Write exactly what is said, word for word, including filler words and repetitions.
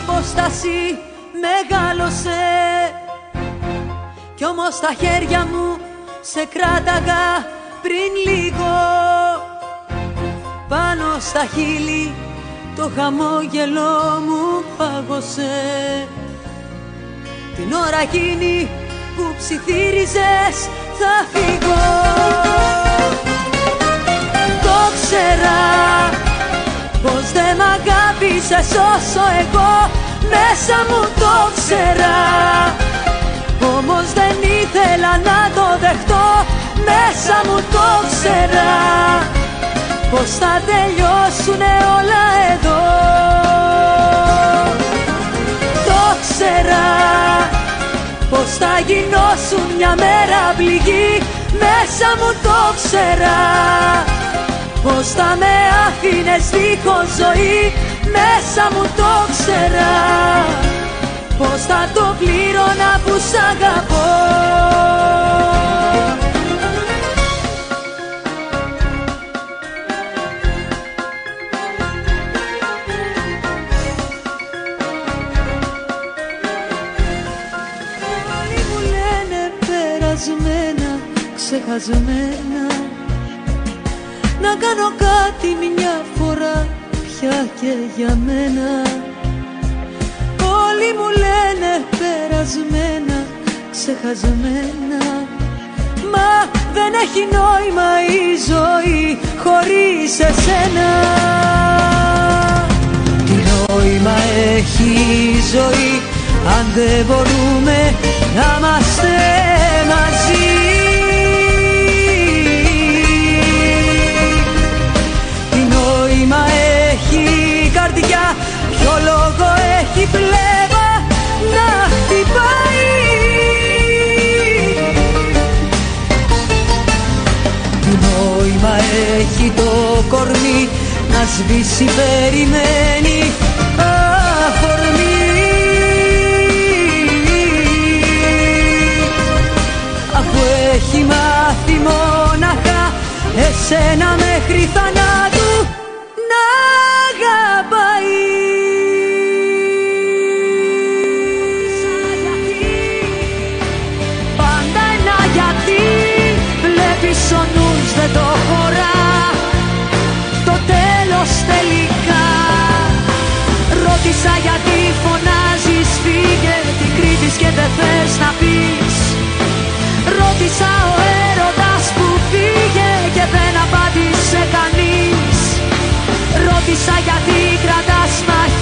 απόσταση μεγάλωσε, κι όμως τα χέρια μου σε κράταγα πριν λίγο. Πάνω στα χείλη το χαμόγελο μου πάγωσε. Την ώρα εκείνη που ψιθύριζες θα φύγω. Το ξέρα πως δεν μ' αγάπησες όσο εγώ μέσα μου το ξέρα. Όμως δεν ήθελα να το δεχτώ, μέσα μου το ξέρα, πως θα τελειώσουνε όλα εδώ. Το ξέρα πως θα γινώσουν μια μέρα πληγή, μέσα μου το ξέρα, πως θα με άφηνες δίχως ζωή, μέσα μου το ξέρα, πως θα το πλήρωνα που σ' αγαπώ. Όλοι μου λένε περασμένα, ξεχασμένα, να κάνω κάτι μια φορά πια και για μένα. Όλοι μου λένε περασμένα, ξεχασμένα, μα δεν έχει νόημα η ζωή χωρίς εσένα. Τι νόημα έχει η ζωή αν δεν μπορούμε να είμαστε μαζί. Τι νόημα έχει η καρδιά, ποιο λόγο έχει πλέβα να χτυπάει. Τι νόημα έχει το κορμί να σβήσει περιμένει αφορμή, αφού έχει μάθει μόναχα εσένα μέχρι θανάτου να αγαπάει. Πάντα ένα γιατί, βλέπεις ο νους δεν το χωρά, το τέλος τελικά. Ρώτησα γιατί φωνάζεις φύγε, τι κρύβεις και δεν θες να πεις. Ρώτησα ο έρωτας που φύγε και δεν απάντησε κανείς. Ρώτησα γιατί κρατάς μάχη